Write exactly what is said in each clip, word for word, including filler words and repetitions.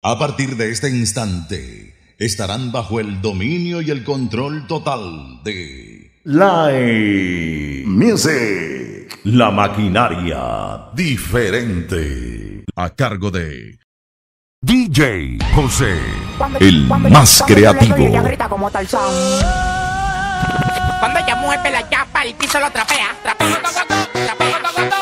A partir de este instante, estarán bajo el dominio y el control total de Live Music, la maquinaria diferente, a cargo de D J José, el más creativo. Cuando ella mueve la chapa, el piso lo trapea, trapea, trapea.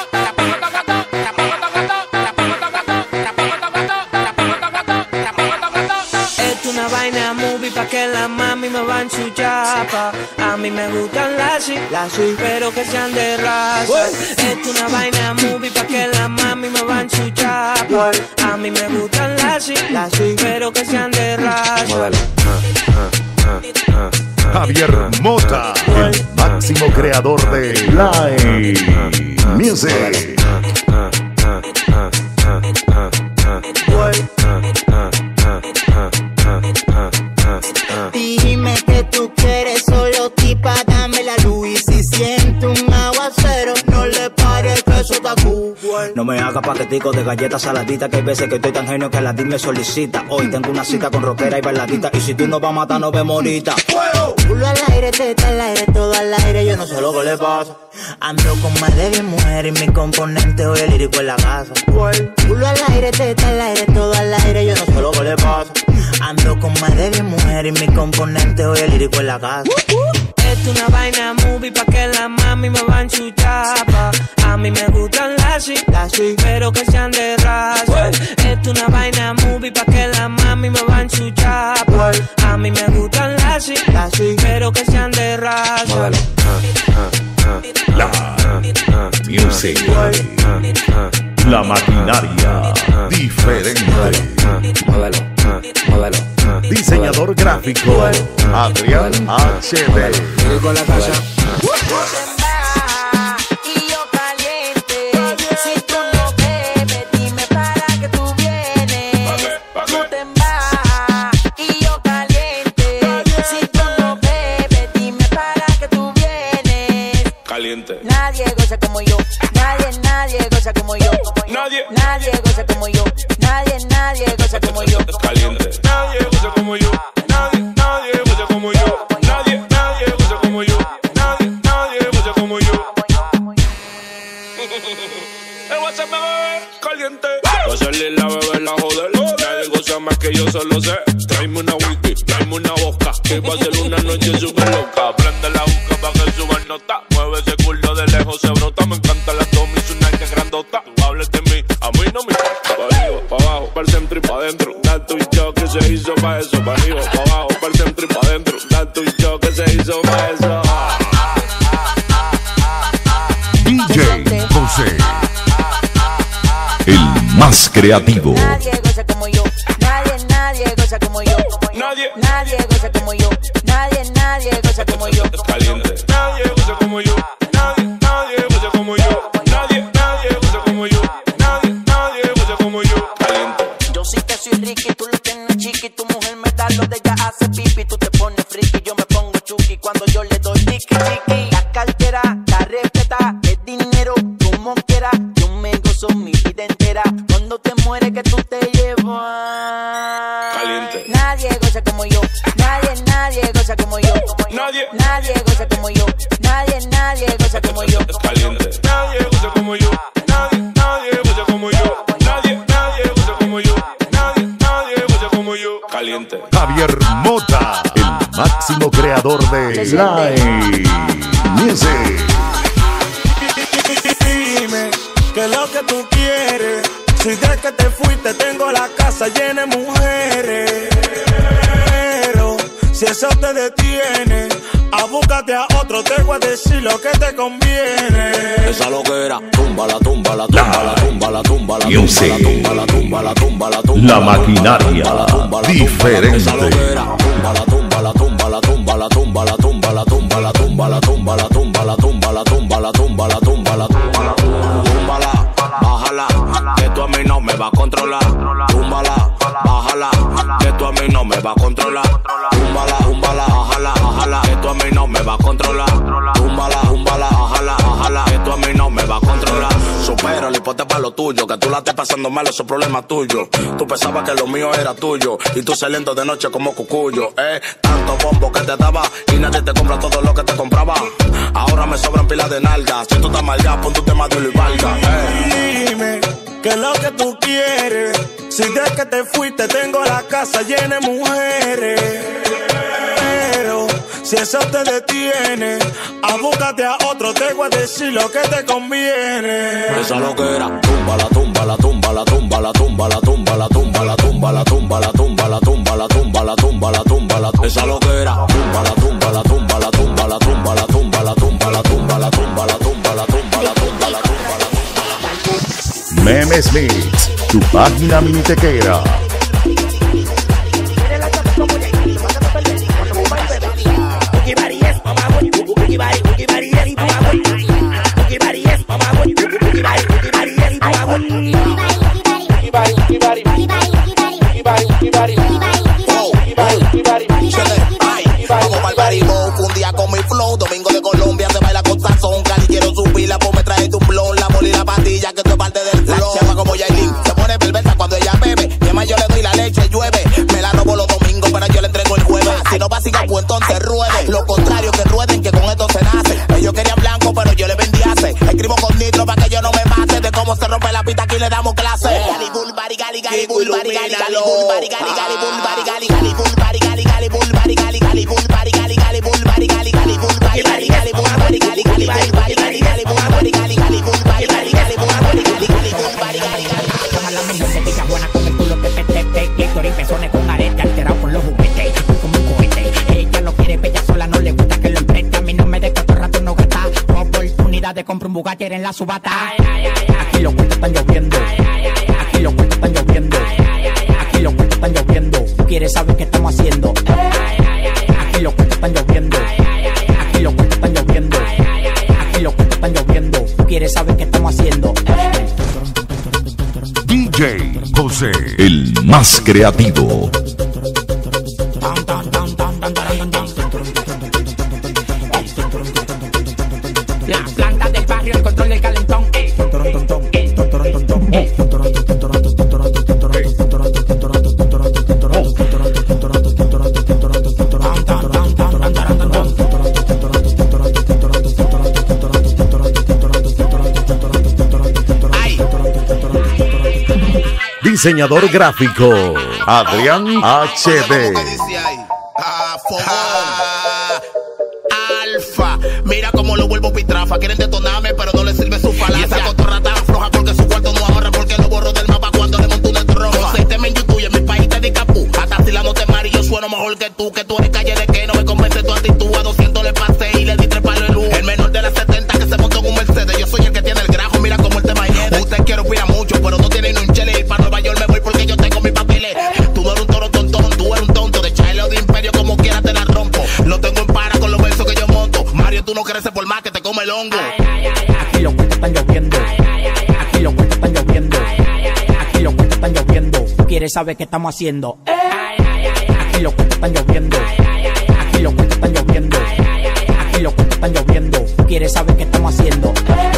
Una vaina movie pa' que la mami me va en su chapa. A mí me gustan las sí, las sí, pero que sean de raza. Es una vaina movie pa' que la mami me va en su chapa. A mí me gustan las sí, las sí, pero que sean de raza. Javier Mota, el máximo creador de Live Music. Dime que tú quieres solo tipa, dame la luz. Y si siento un aguacero, no le pares que eso está cool. No me haga paquetico de galletas saladitas, que hay veces que estoy tan genio que la D I me solicita. Hoy tengo una cita con rockera y bailadita, y si tú no vas a matar, no vemos ahorita. Culo al aire, teta al aire, todo al aire, yo no sé lo que le pasa. Ando con más de diez mujeres y mi componente hoy el lírico en la casa. Culo al aire, teta al aire, todo al aire, yo no sé lo que le pasa. Ando con más de diez mujeres y mi componente hoy el lírico en la casa. Es una vaina movie pa' que la mami me va en su chapa. A mí me gustan las sí, las sí, pero que sean de raza. Es una vaina movie pa' que la mami me va en su chapa. A mí me gustan las sí, las sí, pero que sean de raza. La Music, la maquinaria diferente. Modelo, modelo. Diseñador gráfico Adrián H D. Con la casa. Y yo caliente. Si tú no bebes, dime para que tú vienes. No te vas. Y yo caliente. Si tú no bebes, dime para que tú vienes. Caliente. Nadie goza como yo. Nadie, nadie goza como yo. Nadie. Nadie goza como yo. Nadie, nadie goza como yo. Caliente. Nadie goza como yo. Nadie, nadie goza como yo. Nadie, nadie goza como yo. Nadie, nadie goza como yo. El WhatsApp me bebe caliente. Va a salir la bebé la joder. Nadie goza más que yo solo sé. Tráeme una whisky, tráeme una vodka, que va a ser una noche súper loca. Prende la boca pa' que suba nota. Mueve ese culo de lejos se brota. Me encanta la toma y su nalga grandota. Tú hables de mí, a mí no me importa. Pa' arriba, pa' abajo, pa' el centro y pa' adentro. Da tú y yo que se hizo pa' eso. Pa' arriba, pa' abajo, pa' el centro y pa' adentro. Da tú y yo que se hizo pa' eso. D J José, el más creativo. Nadie goza como yo. Nadie, nadie goza como yo. Nadie. Nadie goza como yo. Nadie, nadie goza como yo. Caliente. Nadie goza como yo. Nadie, nadie goza como yo. Nadie, nadie goza como yo. Nadie, nadie goza como yo. Caliente. Yo sí que soy Ricky, tú lo tienes chiqui. Tu mujer me da lo de ella hace pipi. Tú te pones friki, yo me pongo chuki. Cuando yo le doy tiki tiki. La cartera, la respeta, el dinero, como quiera. Yo me gozo mi vida entera. Cuando te mueres que tú te llevas. Caliente. Nadie goza como yo. Nadie, nadie goza como yo. Nadie. Nadie goza como yo. Nadie, nadie goza como yo. Caliente. Nadie goza como yo. Nadie, nadie goza como yo. Nadie, nadie goza como yo. Nadie, nadie goza como yo. Caliente. Javier Mota, el máximo creador de Live Music. Dime que lo que tú quieres. Si desde que te fuiste tengo la casa llena de mujeres. Pero si eso te detiene, abúscate a otro, te voy a decir lo que te conviene. Esa loquera, tumba la tumba la tumba la tumba la tumba la Music, tumba la tumba la tumba la tumba la maquinaria diferente. Esa loquera, tumba la tumba la tumba la tumba la tumba la tumba la tumba la tumba la tumba la tumba la tumba la tumba la tumba la tumba la tumba túmbala, bájala, que tú a mí no me va a controlar. Túmbala, bájala, que tú a mí no me va a controlar. Túmbala, túmbala, bájala, bájala, que tú a mí no me va a controlar. Túmbala, túmbala, bájala, bájala, que tú a mí no me va a controlar. So Pero el hipote pa' lo tuyo, que tú la estés pasando mal, eso es problema tuyo. Tú pensabas que lo mío era tuyo y tú saliendo de noche como cucuyo, eh. Tanto bombo que te daba y nadie te compra todo lo que te compraba. Ahora me sobran pilas de nalgas. Si tú estás mal ya, pon tu tema de y valga, eh. Dime qué es lo que tú quieres. Si desde que te fuiste tengo la casa llena de mujeres. Pero si eso te detiene, abúscate a otro, te voy a decir lo que te conviene. Esa lo que era, tumba la tumba la tumba la tumba la tumba la tumba la tumba la tumba la tumba la tumba la tumba la tumba la tumba la tumba la esa lo que era, tumba la tumba la tumba la tumba la tumba la tumba la tumba la tumba la tumba la tumba la tumba la tumba la tumba. Memes Mix, tu página minitequera. Vamos pa'l barimo, un día con mi flow. Domingo de Colombia se baila con sazón. Cali quiero subirla, pues me trae tu blon. La moli y la pastilla, que esto es parte del flow. La chapa como Yailin, se pone perversa cuando ella bebe. Y además yo le doy la leche, llueve. Me la robo los domingos, pero yo le entrego el jueves. Si no va a siga, pues entonces ruede. Lo contrario, que rueden, que con esto se nace. Ellos querían blanco, pero yo le vendí hace. Escribo con nitro para que yo no me mate. De cómo se rompe la pista, aquí le damos clase. Gali bull, bari, gali, gali, bull, bari, gali, gali, bull, bari, gali, gali, bull, bari, gali, gali, bull, bari, gali, gali, bull, bari, gali, gali, bull, bari, gali, gali, bull, bari, gali, gali, bull, bari, gali, gali, bull, bari, gali, gali, bull, bari, gali, gali, bull, bari, gali, gali, bull, bari, gali, gali, bull, bari, gali, gali, bull, bari, gali, gali. Todas las mujeres se pican buenas con el culo de petete. Héctor y pezones con arete alterado por los juguetes. Como un cohete. Ella lo quiere, bella sola, no le gusta que lo empreste. A mí no me de cuatro rato no gasta. Oportunidad de comprar un Bugatti en la subata. Aquí los cuentos están lloviendo. Aquí los cuentos están lloviendo. Aquí los cuentos están lloviendo. Tú quieres saber qué estamos haciendo. Aquí los cuentos están lloviendo. Aquí los cuentos están lloviendo. Aquí los cuentos están lloviendo. Tú quieres saber qué estamos haciendo. D J José, el más creativo. La planta del barrio, el control del calentón. Diseñador gráfico, Adrián H D. Alfa, mira cómo lo vuelvo pitrafa. Quieren detonarme, pero no les sirve su falacia. Cotorra tan floja porque su cuarto no ahorra. Porque lo borro del mapa cuando le monto una troja. Aceíteme en YouTube y en mi país te di capú. Hasta si la no te mari, yo sueno mejor que tú. Que tú eres calle de que no me convence tu actitud. A doscientos le pasé y le di tres palos de luz. El menor de las setenta que se montó en un Mercedes. Yo soy el que tiene el grajo, mira cómo el tema hiede. Usted quiere opinar mucho, pero no tiene ni un chele. Y para Nueva York me voy porque yo tengo mis papeles. Tú no eres un toro tontón, tú eres un tonto. De Chile o de Imperio, como quiera te la rompo. Lo tengo en para con los versos que yo monto. Mario, tú no creces por más que te come el hongo. Aquí los cuentos están lloviendo. Aquí los cuentos están lloviendo. Aquí los cuentos están lloviendo. Tú quieres saber qué estamos haciendo. Aquí los cuentos están lloviendo. Aquí los cuentos están lloviendo. Aquí los cuentos están lloviendo. Tú quieres saber qué estamos haciendo.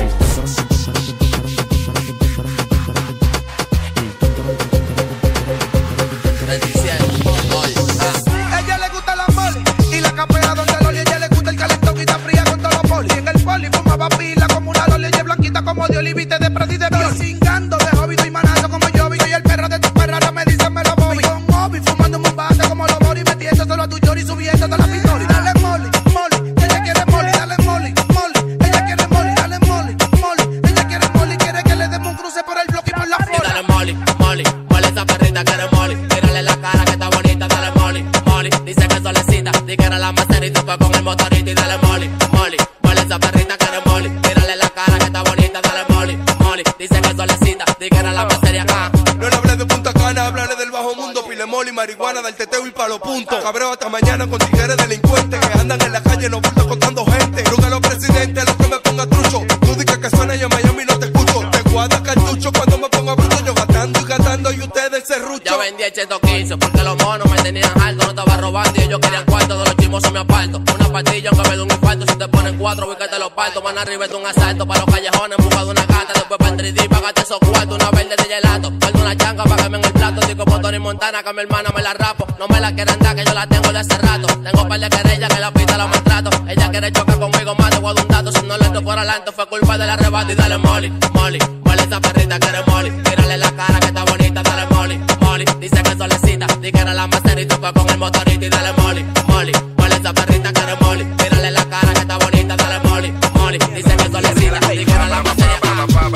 Ella le gusta la mole y la capea donde lo ella le gusta el calentón y está fría con todos los polis. Y en el poli fumaba pila como una loli y blanquita como de olivite de Prati de Biol. Cingando de hobby y manando como yo vi y el perro de tu perra ahora me dice me lo voy. Con hobby fumando un bate como los boris metiendo solo a tu chori subiendo toda la pistola. Dale moli, moli, ella quiere moli, dale moli, moli, ella quiere moli, dale moli, moli, ella quiere moli, quiere que le demos un cruce por el bloque y por la flora. Dale moli, moli, moli esa perrita quiere moli, tírale la cara que está bonita, dale moli, moli, dice que solecita, di que era la macerita, fue con el motorito y dale moli, moli, moli esa perrita quiere moli, tírale la cara que está bonita, dale moli, moli, dice que solecita, di que era la macería, ah. No le hablé de Punta Cana, hablaré del bajo mundo, pile moli, marihuana, del teteo y palo punto. Cabreo hasta mañana con tigres delincuentes que andan en la calle, no bultos contando gente. Nunca los presidentes, los que me ponga trucho. Tú dices que suena y en Miami no te escucho. Te guardas cartucho cuando me ponga bruto, yo gastando y gastando y ustedes se serrucho. Ya vendí el ciento quince porque los monos me tenían alto. No estaba robando y ellos querían cuarto. De los chismosos me aparto. Una pastilla aunque me dé un infarto. Si te ponen cuatro, voy que te los parto. Van arriba de un asalto. Pa' los callejones, en busca de una gata. Después pa' el tres D, pagate esos cuartos. Una verde de gelato. Guardo una changa pa' que me en el plato. Digo como Tony Montana que a mi hermana me la rapo. No me la quieren dar que yo la tengo de hace rato. Tengo un par de querellas que la pista la maltrato. Ella quiere chocar conmigo más de guardo un dato. Si no lento por adelante fue culpa del arrebato. Y dale Molly, Molly, Molly esa perrita que eres Molly. Tírale la cara que está bonita, dale Molly, Molly. Dice que solecita, di que era la macerita. Fue con el motorito y dale Molly, Molly, Molly esa perrita que eres Molly. Tírale la cara que está bonita, dale Molly, Molly. Dice que solecita, di que era la macerita.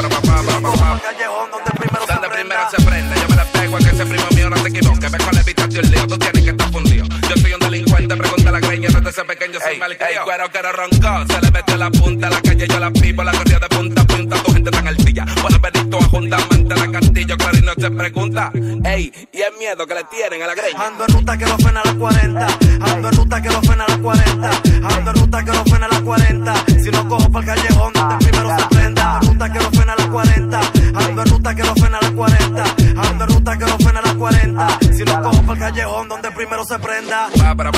Donde primero se prende, yo me la pego a que ese primo mío no se equivoque. Ve con la evitación un lío, tú tienes que estar fundido. Yo soy un delincuente, pregunta a la greña, desde ese pequeño soy malcriado. El cuero que no roncó, se le metió la punta a la calle, yo la pipo, la corría de punta a punta, tu gente tan altilla. Puedes venir tú a juntamente la castillo, claro y no se pregunta. Ey, y el miedo que le tienen a la greña. Ando en ruta que lo frena a las cuarenta, ando en ruta que lo frena a las cuarenta, ando en ruta que lo frena a las cuarenta. Si no cojo pa'l callejón, donde primero se prenda. Ruta que lo frena a las cuarenta, ando en ruta que lo frena a las cuarenta, ando en ruta que lo frena a las cuarenta. Si no cojo pa'l callejón, donde primero se prenda.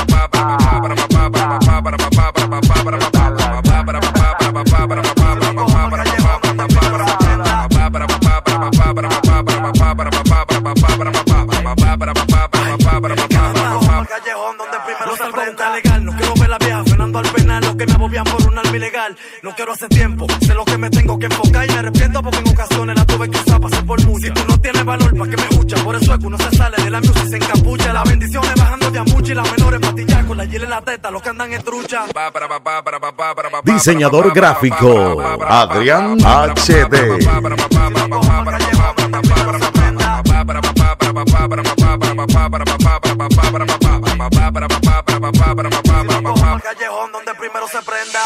No salgo de un legal, no quiero ver la vieja frenando al penal. Los que me agobian por un alma ilegal. No quiero hace tiempo, sé lo que me tengo que enfocar. Y me arrepiento porque en ocasiones la tuve que usar, pasé por mucha. Si tú no tienes valor, pa' que me escuchas. Por eso es que uno se sale de la music, se encapucha. Las bendiciones bajando de a mucho y las menores patillas con la hiel en la teta, los que andan en trucha. Diseñador gráfico Adrián H D. Callejón donde primero se prenda.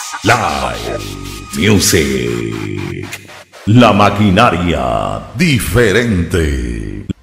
Live Music. La maquinaria diferente.